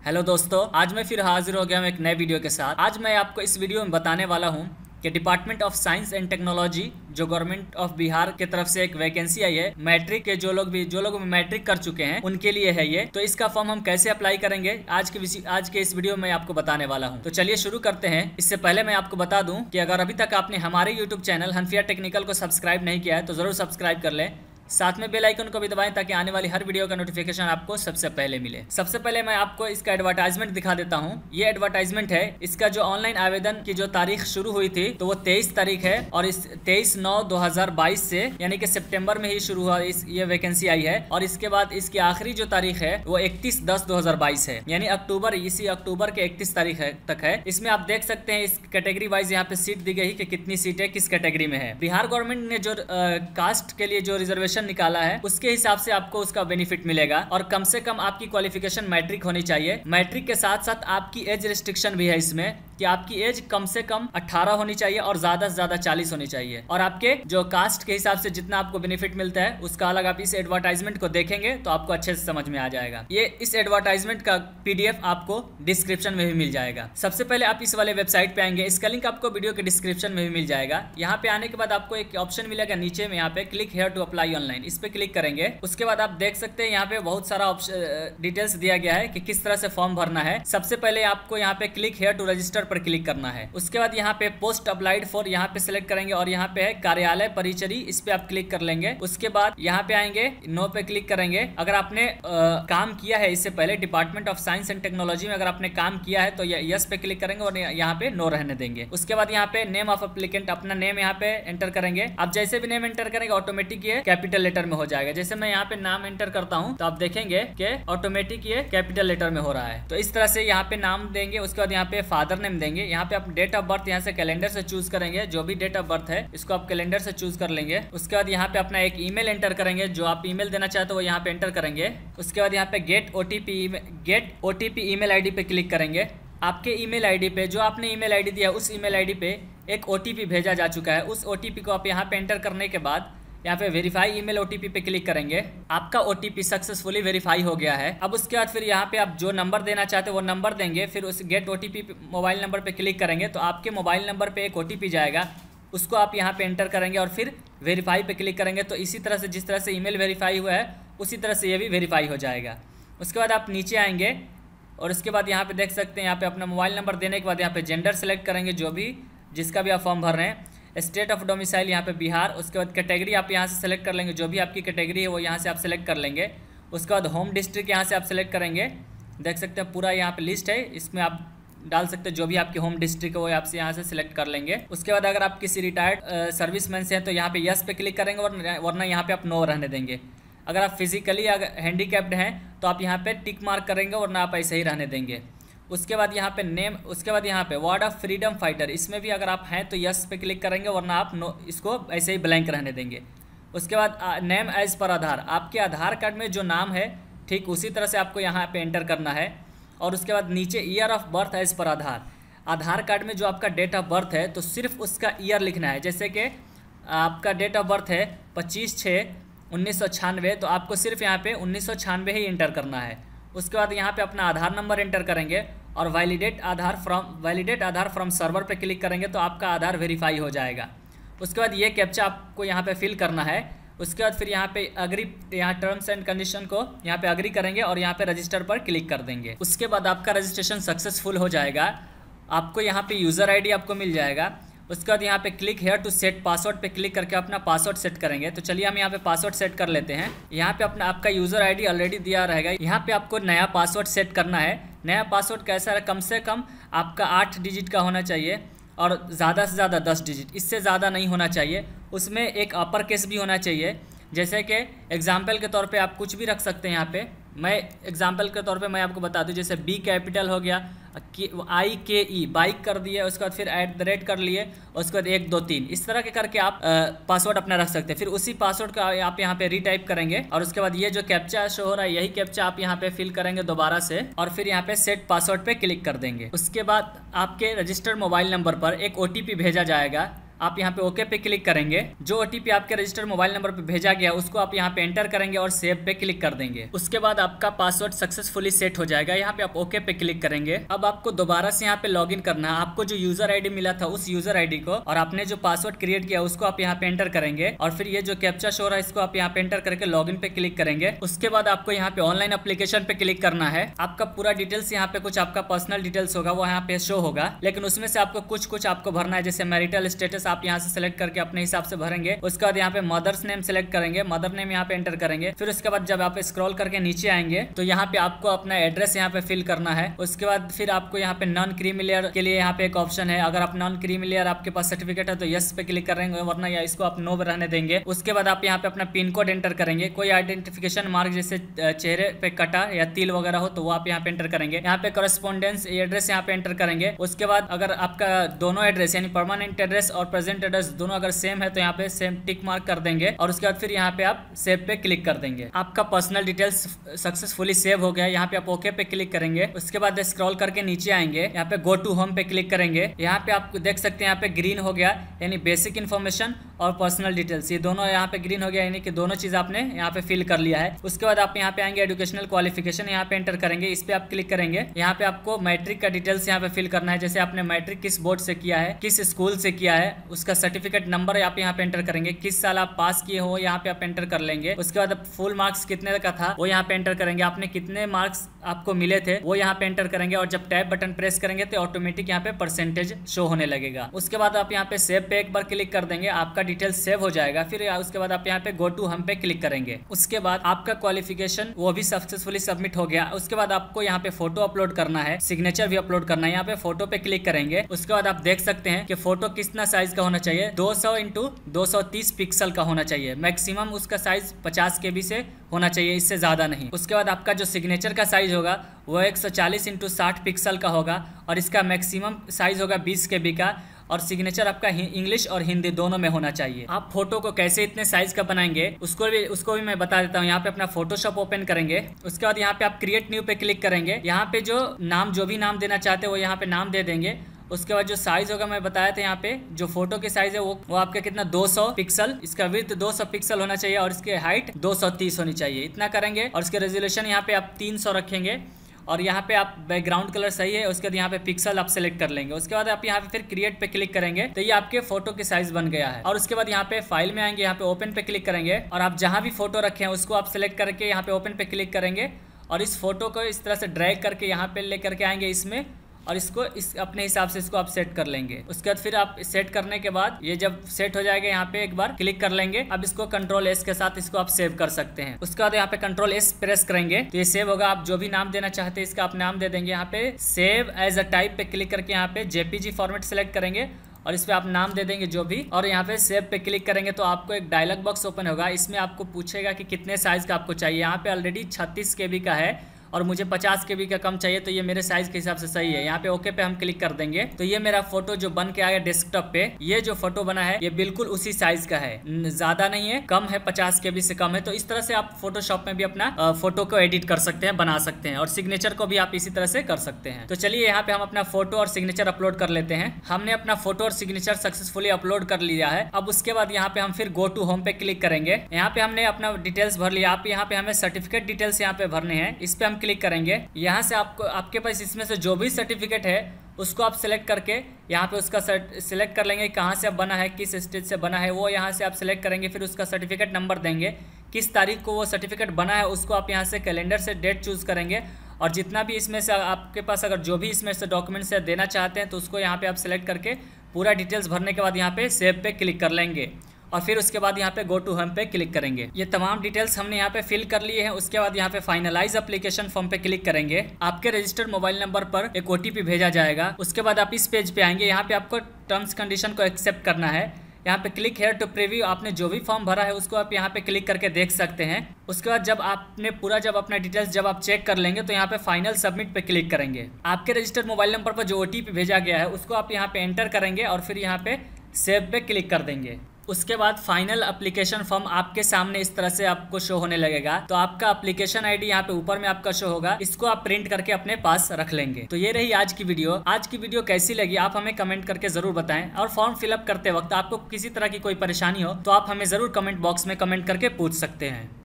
Hello दोस्तों, आज मैं फिर हाजिर हो गया हूँ एक नए वीडियो के साथ। आज मैं आपको इस वीडियो में बताने वाला हूँ कि department of science and technology जो गवर्नमेंट ऑफ बिहार की तरफ से एक वैकेंसी आई है मैट्रिक के, जो लोग मैट्रिक कर चुके हैं उनके लिए है ये। तो इसका फॉर्म हम कैसे अप्लाई करेंगे आज के इस वीडियो में आपको बताने वाला हूँ। तो चलिए शुरू करते हैं। इससे पहले मैं आपको बता दूं कि अगर अभी तक आपने हमारे यूट्यूब चैनल हनफिया टेक्निकल को सब्सक्राइब नहीं किया है तो जरूर सब्सक्राइब कर लें, साथ में बेल आइकन को भी दबाएं ताकि आने वाली हर वीडियो का नोटिफिकेशन आपको सबसे पहले मिले। सबसे पहले मैं आपको इसका एडवर्टाइजमेंट दिखा देता हूं। ये एडवर्टाइजमेंट है। इसका जो ऑनलाइन आवेदन की जो तारीख शुरू हुई थी तो वो 23 तारीख है और इस 23/9/2022 से यानी कि सितंबर में ही शुरू हुआ ये वैकेंसी आई है। और इसके बाद इसकी आखिरी जो तारीख है वो 31/10/2022 है, यानी इसी अक्टूबर के 31 तारीख तक है। इसमें आप देख सकते हैं इस कैटेगरी वाइज यहाँ पे सीट दी गई कि कितनी सीटें किस कैटेगरी में है। बिहार गवर्नमेंट ने जो कास्ट के लिए जो रिजर्वेशन निकाला है उसके हिसाब से आपको उसका बेनिफिट मिलेगा। और कम से कम आपकी क्वालिफिकेशन मैट्रिक होनी चाहिए। मैट्रिक के साथ साथ आपकी एज रिस्ट्रिक्शन भी है इसमें कि आपकी एज कम से कम 18 होनी चाहिए और ज्यादा से ज्यादा 40 होनी चाहिए। और आपके जो कास्ट के हिसाब से जितना आपको बेनिफिट मिलता है उसका अलग आप इस एडवर्टाइजमेंट को देखेंगे तो आपको अच्छे से समझ में आ जाएगा। ये इस एडवर्टाइजमेंट का PDF आपको डिस्क्रिप्शन में भी मिल जाएगा। सबसे पहले आप इस वाले वेबसाइट पे आएंगे, इसका लिंक आपको वीडियो के डिस्क्रिप्शन में भी मिल जाएगा। यहाँ पे आने के बाद आपको एक ऑप्शन मिलेगा नीचे में, यहाँ पे click here to apply online, इस पे क्लिक करेंगे। उसके बाद आप देख सकते हैं यहाँ पे बहुत सारा डिटेल्स दिया गया है कि किस तरह से फॉर्म भरना है। सबसे पहले आपको यहाँ पे क्लिक हेयर टू रजिस्टर पर क्लिक करना है। उसके बाद यहाँ पे पोस्ट अप्लाइड फॉर यहाँ पे सिलेक्ट करेंगे और यहाँ पे है कार्यालय परिचरी, इस पे आप क्लिक कर लेंगे। उसके बाद यहाँ पे आएंगे, नो पे क्लिक करेंगे। अगर आपने काम किया है इससे पहले department of science and technology में अगर आपने काम किया है तो यस पे क्लिक करेंगे और यहाँ पे नो रहने देंगे। उसके बाद यहाँ पे नेम ऑफ एप्लीकेंट, अपना नेम यहाँ पे एंटर करेंगे। आप जैसे भी नेम एंटर करेंगे ऑटोमेटिक ये कैपिटल लेटर में हो जाएगा। जैसे मैं यहाँ पे नाम एंटर करता हूँ तो आप देखेंगे कि ऑटोमेटिक ये कैपिटल लेटर में हो रहा है। तो इस तरह से यहाँ पे नाम देंगे। उसके बाद यहाँ पे फादर नेम देंगे। यहाँ पे आप डेट ऑफ बर्थ यहाँ से कैलेंडर से चूज करेंगे, जो भी डेट ऑफ बर्थ है इसको आप कैलेंडर से चूज कर लेंगे। उसके बाद यहाँ पे अपना एक ईमेल एंटर करेंगे, जो आप ईमेल देना चाहते हो वो यहाँ पे एंटर करेंगे। उसके बाद यहाँ पे गेट OTP ईमेल आईडी पे क्लिक करेंगे। आपके ईमेल आईडी पे, जो आपने ईमेल आईडी दिया उस ईमेल आईडी पे एक OTP भेजा जा चुका है। उस OTP को आप यहाँ पे एंटर करने के बाद यहाँ पे वेरीफाई ईमेल OTP पे क्लिक करेंगे। आपका OTP सक्सेसफुली वेरीफाई हो गया है। अब उसके बाद फिर यहाँ पे आप जो नंबर देना चाहते हो वो नंबर देंगे। फिर उस गेट OTP मोबाइल नंबर पे क्लिक करेंगे तो आपके मोबाइल नंबर पे एक OTP जाएगा, उसको आप यहाँ पे एंटर करेंगे और फिर वेरीफाई पे क्लिक करेंगे। तो इसी तरह से जिस तरह से ईमेल वेरीफाई हुआ है उसी तरह से ये भी वेरीफाई हो जाएगा। उसके बाद आप नीचे आएंगे और उसके बाद यहाँ पे देख सकते हैं यहाँ पे अपना मोबाइल नंबर देने के बाद यहाँ पे जेंडर सेलेक्ट करेंगे, जो भी जिसका भी आप फॉर्म भर रहे हैं। स्टेट ऑफ डोमिसाइल यहाँ पे बिहार। उसके बाद कैटेगरी आप यहाँ से सेलेक्ट कर लेंगे, जो भी आपकी कैटेगरी है वो यहाँ से आप सेलेक्ट कर लेंगे। उसके बाद होम डिस्ट्रिक्ट यहाँ से आप सेलेक्ट करेंगे। देख सकते हैं पूरा यहाँ पे लिस्ट है, इसमें आप डाल सकते हैं जो भी आपकी होम डिस्ट्रिक्ट है वो आपसे यहाँ से सिलेक्ट कर लेंगे। उसके बाद अगर आप किसी रिटायर्ड सर्विसमैन से हैं तो यहाँ पे यस पे क्लिक करेंगे वरना यहाँ पे आप नो रहने देंगे। अगर आप फिजिकली हैंडीकैप्ड हैं तो आप यहाँ पे टिक मार्क करेंगे वरना आप ऐसे ही रहने देंगे। उसके बाद यहाँ पे नेम, उसके बाद यहाँ पे वार्ड ऑफ फ्रीडम फाइटर, इसमें भी अगर आप हैं तो यस पे क्लिक करेंगे वरना आप नो, इसको ऐसे ही ब्लैंक रहने देंगे। उसके बाद नेम एज पर आधार, आपके आधार कार्ड में जो नाम है ठीक उसी तरह से आपको यहाँ पे एंटर करना है। और उसके बाद नीचे year of birth as per Aadhaar card में जो आपका डेट ऑफ बर्थ है तो सिर्फ उसका ईयर लिखना है। जैसे कि आपका डेट ऑफ बर्थ है 25/6/1996 तो आपको सिर्फ यहाँ पे 1996 ही एंटर करना है। उसके बाद यहाँ पे अपना आधार नंबर एंटर करेंगे और वैलिडेट आधार फ्रॉम सर्वर पे क्लिक करेंगे तो आपका आधार वेरीफाई हो जाएगा। उसके बाद ये कैप्चा आपको यहाँ पे फिल करना है। उसके बाद फिर यहाँ पे अग्री, यहाँ टर्म्स एंड कंडीशन को यहाँ पे अग्री करेंगे और यहाँ पे रजिस्टर पर क्लिक कर देंगे। उसके बाद आपका रजिस्ट्रेशन सक्सेसफुल हो जाएगा। आपको यहाँ पे यूज़र ID आपको मिल जाएगा। उसके बाद यहाँ पे click here to set password पे क्लिक करके अपना पासवर्ड सेट करेंगे। तो चलिए हम यहाँ पे पासवर्ड सेट कर लेते हैं। यहाँ पे अपना आपका यूज़र ID ऑलरेडी दिया रहेगा। यहाँ पे आपको नया पासवर्ड सेट करना है। नया पासवर्ड कैसा है, कम से कम आपका 8 डिजिट का होना चाहिए और ज़्यादा से ज़्यादा 10 डिजिट, इससे ज़्यादा नहीं होना चाहिए। उसमें एक अपर केस भी होना चाहिए। जैसे कि एग्जाम्पल के तौर पे आप कुछ भी रख सकते हैं। यहाँ पे मैं एग्जाम्पल के तौर पे मैं आपको बता दूं, जैसे B कैपिटल हो गया, IKE बाइक कर दिए, उसके बाद फिर @ कर लिए, उसके बाद 1 2 3 इस तरह के करके आप पासवर्ड अपना रख सकते हैं। फिर उसी पासवर्ड का आप यहाँ पे रीटाइप करेंगे और उसके बाद ये जो कैप्चा शो हो रहा है यही कैप्चा आप यहाँ पे फिल करेंगे दोबारा से और फिर यहाँ पे सेट पासवर्ड पे क्लिक कर देंगे। उसके बाद आपके रजिस्टर्ड मोबाइल नंबर पर एक OTP भेजा जाएगा आप यहाँ पे ओके पे क्लिक करेंगे। जो ओटीपी आपके रजिस्टर्ड मोबाइल नंबर पे भेजा गया उसको आप यहाँ पे एंटर करेंगे और सेव पे क्लिक कर देंगे। उसके बाद आपका पासवर्ड सक्सेसफुली सेट हो जाएगा। यहाँ पे आप ओके पे क्लिक करेंगे। अब आपको दोबारा से यहाँ पे लॉगिन करना है। आपको जो यूजर आईडी मिला था उस यूजर आईडी को और आपने जो पासवर्ड क्रिएट किया उसको आप यहाँ पे एंटर करेंगे और फिर ये जो कैप्चा शो रहा है इसको आप यहाँ पे एंटर करके लॉगिन पे क्लिक करेंगे। उसके बाद आपको यहाँ पे ऑनलाइन एप्लीकेशन पे क्लिक करना है। आपका पूरा डिटेल्स यहाँ पे कुछ आपका पर्सनल डिटेल्स होगा वो यहाँ पे शो होगा, लेकिन उसमें से आपको कुछ आपको भरना है। जैसे मैरिटल स्टेटस आप यहाँ से सिलेक्ट करके अपने हिसाब से भरेंगे। उसके बाद यहाँ पे मदर्स नेम सिलेक्ट करेंगे, मदर नेम यहाँ पे एंटर करेंगे। फिर उसके बाद जब आप स्क्रॉल करके नीचे आएंगे तो यहाँ पे आपको अपना एड्रेस यहाँ पे फिल करना है। उसके बाद फिर आपको यहाँ पे नॉन क्रीमी लेयर के लिए यहाँ पे एक ऑप्शन है। अगर आप नॉन क्रीमी लेयर आपके पास सर्टिफिकेट है तो यस पे क्लिक करेंगे, वरना या इसको आप नो रहने देंगे। उसके बाद आप यहाँ पे अपना पिन कोड एंटर करेंगे। कोई आइडेंटिफिकेशन मार्क जैसे चेहरे पे कटा या तिल वगैरह हो तो वो आप यहाँ पे एंटर करेंगे। यहाँ पे करस्पॉन्डेंस एड्रेस यहाँ पे एंटर करेंगे। उसके बाद अगर आपका दोनों एड्रेस यानी परमानेंट एड्रेस और प्रेजेंट एड्रेस दोनों अगर सेम है तो यहाँ पे सेम टिक मार्क कर देंगे और उसके बाद फिर यहाँ पे आप सेव पे क्लिक कर देंगे। आपका पर्सनल डिटेल्स सक्सेसफुली सेव हो गया। यहाँ पे आप ओके पे क्लिक करेंगे। उसके बाद स्क्रॉल करके नीचे आएंगे, यहाँ पे गो टू होम पे क्लिक करेंगे। यहाँ पे आप देख सकते हैं यहाँ पे ग्रीन हो गया यानी बेसिक इन्फॉर्मेशन और पर्सनल डिटेल्स, ये दोनों यहाँ पे ग्रीन हो गया यानी कि दोनों चीज आपने यहाँ पे फिल कर लिया है। उसके बाद आप यहाँ पे आएंगे एजुकेशनल क्वालिफिकेशन, यहाँ पे एंटर करेंगे। इस पे आप क्लिक करेंगे। यहाँ पे आपको मैट्रिक का डिटेल्स यहाँ पे फिल करना है। जैसे आपने मैट्रिक किस बोर्ड से किया है, किस स्कूल से किया है, उसका सर्टिफिकेट नंबर आप यहाँ पे एंटर करेंगे। किस साल आप पास किए हो यहाँ पे आप एंटर कर लेंगे। उसके बाद फुल मार्क्स कितने का था वो यहाँ पे एंटर करेंगे। आपने कितने मार्क्स आपको मिले थे वो यहाँ पे एंटर करेंगे और जब टैब बटन प्रेस करेंगे तो ऑटोमेटिक यहाँ पे परसेंटेज शो होने लगेगा। उसके बाद आप यहाँ पे सेव पे एक बार क्लिक कर देंगे, आपका डिटेल्स सेव हो जाएगा। फिर उसके बाद आप यहाँ पे गो टू हम पे क्लिक करेंगे। उसके बाद आपका क्वालिफिकेशन वो भी सक्सेसफुली सबमिट हो गया। उसके बाद आपको यहाँ पे फोटो अपलोड करना है, सिग्नेचर भी अपलोड करना है। यहाँ पे फोटो पे क्लिक करेंगे। उसके बाद आप देख सकते हैं कि फोटो कितना साइज का होना चाहिए, 200 इंटू 230 पिक्सल का होना चाहिए। मैक्सिमम उसका साइज 50 KB से होना चाहिए, इससे ज्यादा नहीं। उसके बाद आपका जो सिग्नेचर का साइज होगा वो 140 इंटू 60 पिक्सल का होगा और इसका मैक्सिमम साइज होगा 20 KB का और सिग्नेचर आपका इंग्लिश और हिंदी दोनों में होना चाहिए। आप फोटो को कैसे इतने साइज का बनाएंगे उसको भी मैं बता देता हूँ। यहाँ पे अपना फोटोशॉप ओपन करेंगे। उसके बाद यहाँ पे आप क्रिएट न्यू पे क्लिक करेंगे। यहाँ पे जो भी नाम देना चाहते हैं वो यहाँ पे नाम दे देंगे। उसके बाद जो साइज होगा मैं बताया था, यहाँ पे जो फोटो की साइज है वो आपका कितना 200 पिक्सल, इसका विड्थ 200 पिक्सल होना चाहिए और इसकी हाइट 230 होनी चाहिए। इतना करेंगे और इसके रेजोल्यूशन यहाँ पे आप 300 रखेंगे और यहाँ पे आप बैकग्राउंड कलर सही है। उसके बाद यहाँ पे पिक्सल आप सेलेक्ट कर लेंगे। उसके बाद आप यहाँ पे फिर क्रिएट पे क्लिक करेंगे तो ये आपके फोटो की साइज बन गया है। और उसके बाद यहाँ पे फाइल में आएंगे, यहाँ पे ओपन पे क्लिक करेंगे और आप जहाँ भी फोटो रखे हैं उसको आप सेलेक्ट करके यहाँ पे ओपन पे क्लिक करेंगे और इस फोटो को इस तरह से ड्रैग करके यहाँ पे लेकर के आएंगे इसमें और इसको अपने हिसाब से इसको आप सेट कर लेंगे। उसके बाद फिर आप सेट करने के बाद ये जब सेट हो जाएगा यहाँ पे एक बार क्लिक कर लेंगे। अब इसको कंट्रोल S के साथ इसको आप सेव कर सकते हैं। उसके बाद यहाँ पे कंट्रोल S प्रेस करेंगे तो ये सेव होगा। आप जो भी नाम देना चाहते हैं इसका आप नाम दे देंगे। यहाँ पे सेव एज अ टाइप पे क्लिक करके यहाँ पे JPG फॉर्मेट सेलेक्ट करेंगे और इस पे आप नाम दे देंगे जो भी और यहाँ पे सेव पे क्लिक करेंगे तो आपको एक डायलॉग बॉक्स ओपन होगा। इसमें आपको पूछेगा कि कितने साइज का आपको चाहिए। यहाँ पे ऑलरेडी 36 KB का है और मुझे 50 KB का कम चाहिए तो ये मेरे साइज के हिसाब से सही है। यहाँ पे ओके पे हम क्लिक कर देंगे तो ये मेरा फोटो जो बन के आया डेस्कटॉप पे, ये जो फोटो बना है ये बिल्कुल उसी साइज का है, ज्यादा नहीं है, कम है, 50 KB से कम है। तो इस तरह से आप फोटोशॉप में भी अपना फोटो को एडिट कर सकते हैं, बना सकते हैं और सिग्नेचर को भी आप इसी तरह से कर सकते हैं। तो चलिए यहाँ पे हम अपना फोटो और सिग्नेचर अपलोड कर लेते हैं। हमने अपना फोटो और सिग्नेचर सक्सेसफुली अपलोड कर लिया है। अब उसके बाद यहाँ पे हम फिर गो टू होम पे क्लिक करेंगे। यहाँ पे हमने अपना डिटेल्स भर लिया। आप यहाँ पे हमें सर्टिफिकेट डिटेल्स यहाँ पे भरने हैं, इस पे हम क्लिक करेंगे। यहाँ से आपके पास इसमें से जो भी सर्टिफिकेट है उसको आप सिलेक्ट करके यहाँ पे उसका सिलेक्ट कर लेंगे, कहाँ से आप बना है, किस स्टेट से बना है वो यहाँ से आप सिलेक्ट करेंगे। फिर उसका सर्टिफिकेट नंबर देंगे, किस तारीख को वो सर्टिफिकेट बना है उसको आप यहाँ से कैलेंडर से डेट चूज करेंगे और जितना भी इसमें से आपके पास अगर जो भी इसमें से डॉक्यूमेंट्स देना चाहते हैं तो उसको यहाँ पे आप सिलेक्ट करके पूरा डिटेल्स भरने के बाद यहाँ पे सेव पे क्लिक कर लेंगे और फिर उसके बाद यहाँ पे गो टू होम पे क्लिक करेंगे। ये तमाम डिटेल्स हमने यहाँ पे फिल कर लिए हैं। उसके बाद यहाँ पे फाइनलाइज एप्लीकेशन फॉर्म पे क्लिक करेंगे। आपके रजिस्टर्ड मोबाइल नंबर पर एक OTP भेजा जाएगा। उसके बाद आप इस पेज पे आएंगे। यहाँ पे आपको टर्म्स कंडीशन को एक्सेप्ट करना है। यहाँ पे क्लिक हेयर टू प्रीव्यू, आपने जो भी फॉर्म भरा है उसको आप यहाँ पे क्लिक करके देख सकते हैं। उसके बाद जब आपने पूरा अपना डिटेल्स जब आप चेक कर लेंगे तो यहाँ पे फाइनल सबमिट पे क्लिक करेंगे। आपके रजिस्टर्ड मोबाइल नंबर पर जो OTP भेजा गया है उसको आप यहाँ पे एंटर करेंगे और फिर यहाँ पे सेव पे क्लिक कर देंगे। उसके बाद फाइनल एप्लीकेशन फॉर्म आपके सामने इस तरह से आपको शो होने लगेगा। तो आपका एप्लीकेशन आईडी यहाँ पे ऊपर में आपका शो होगा, इसको आप प्रिंट करके अपने पास रख लेंगे। तो ये रही आज की वीडियो। आज की वीडियो कैसी लगी आप हमें कमेंट करके जरूर बताएं, और फॉर्म फिलअप करते वक्त आपको किसी तरह की कोई परेशानी हो तो आप हमें जरूर कमेंट बॉक्स में कमेंट करके पूछ सकते हैं।